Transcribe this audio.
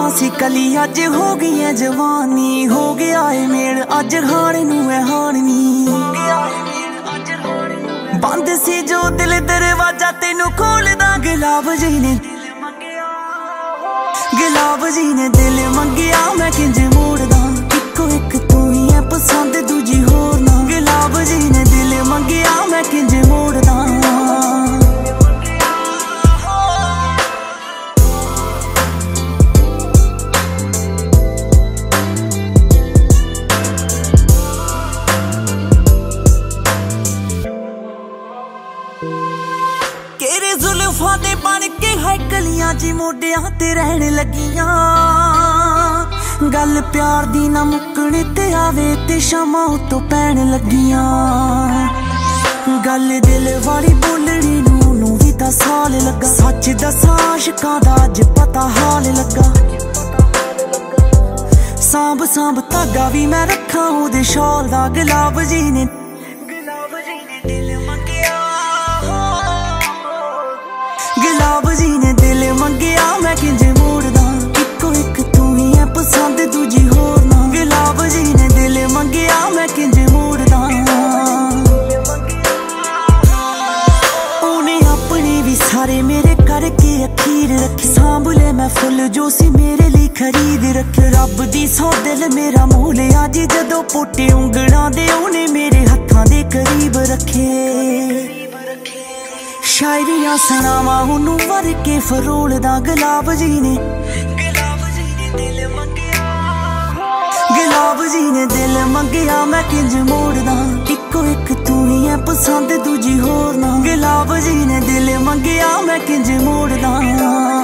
सी कली अज हो गई है जवानी, हो गया है मेल अज खाने नू है हारनी। बंद सी जो दिल दरवाजा तेनू खोलदा गुलाब जी ने, गुलाब जी ने दिल मंगिया मैं किंज मोड़दा। इको एक तू ही है पसंद दूजी होर ना, गुलाब जी ने दिल मंगिया मैं किंज मोड़दा। तेरे जुल्फां दे बन के है कलियां जी मोडियां ते रहन लगियां। गल प्यार दी ना मुक्कने ते आवे ते शामां उत्तों पैण लगियां। गल दिल वाली बोलनी नू भी 10 साल लगा, सच दसां आशिकां दा अज पता हाल लगा। सांभ सांभ धागा भी मैं रखां ओहदे शॉल दा, गुलाब जी ने दिल मंगिया, गुलाब जी ने दिल मंगिया मैं किंज मोड़दा। इको एक तू ही है पसंद दूजी होर ना, गुलाब जी ने दिल मंगिया मैं किंज मोड़दा। उन्हें अपने भी सारे मेरे करके अखीर रखे, सांभ ले मैं फुल जो सी मेरे लिए खरीद रखे। रब दी सौ दिल मेरा मोल अज जदों पोटे उंगलां दे उन्हें मेरे हत्थां दे करीब रखे। शायरियां सुनावा उन्नू वर के फरोलदा, गुलाब जी ने दिल मंगिया, गुलाब जी ने दिल मंगिया मैं किंज मोड़दा। इको एक तू ही है पसंद दूजी होर ना, गुलाब जी ने दिल मंगिया मैं किंज मोड़दा।